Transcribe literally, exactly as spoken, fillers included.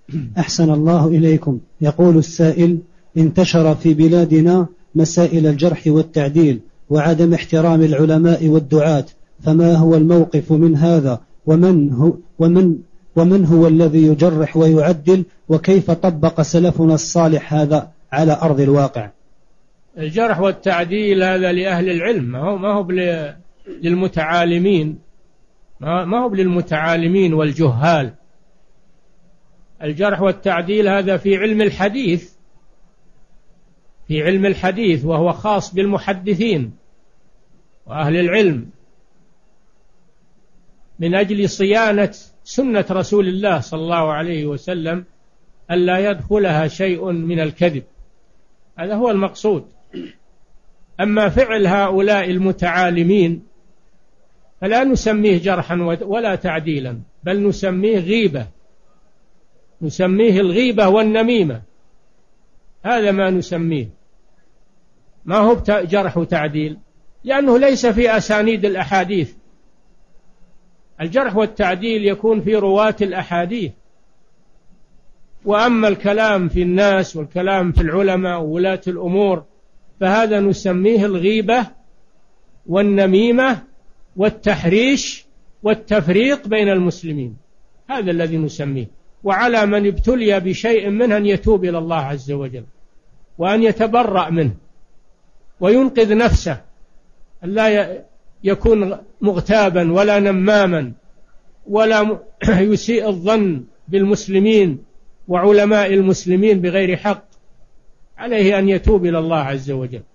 أحسن الله إليكم. يقول السائل: انتشر في بلادنا مسائل الجرح والتعديل وعدم احترام العلماء والدعاة، فما هو الموقف من هذا؟ ومن هو, ومن ومن هو الذي يجرح ويعدل؟ وكيف طبق سلفنا الصالح هذا على أرض الواقع؟ الجرح والتعديل هذا لأهل العلم، ما هو, ما هو للمتعالمين، ما هو للمتعالمين والجهال. الجرح والتعديل هذا في علم الحديث، في علم الحديث، وهو خاص بالمحدثين وأهل العلم، من أجل صيانة سنة رسول الله صلى الله عليه وسلم ألا يدخلها شيء من الكذب، هذا هو المقصود. أما فعل هؤلاء المتعالمين فلا نسميه جرحا ولا تعديلا، بل نسميه غيبة، نسميه الغيبة والنميمة، هذا ما نسميه، ما هو جرح وتعديل، لأنه ليس في أسانيد الأحاديث. الجرح والتعديل يكون في رواة الأحاديث، وأما الكلام في الناس والكلام في العلماء وولاة الأمور فهذا نسميه الغيبة والنميمة والتحريش والتفريق بين المسلمين، هذا الذي نسميه. وعلى من ابتلي بشيء منه أن يتوب إلى الله عز وجل وأن يتبرأ منه وينقذ نفسه، لا يكون مغتابا ولا نماما ولا يسيء الظن بالمسلمين وعلماء المسلمين بغير حق، عليه أن يتوب إلى الله عز وجل.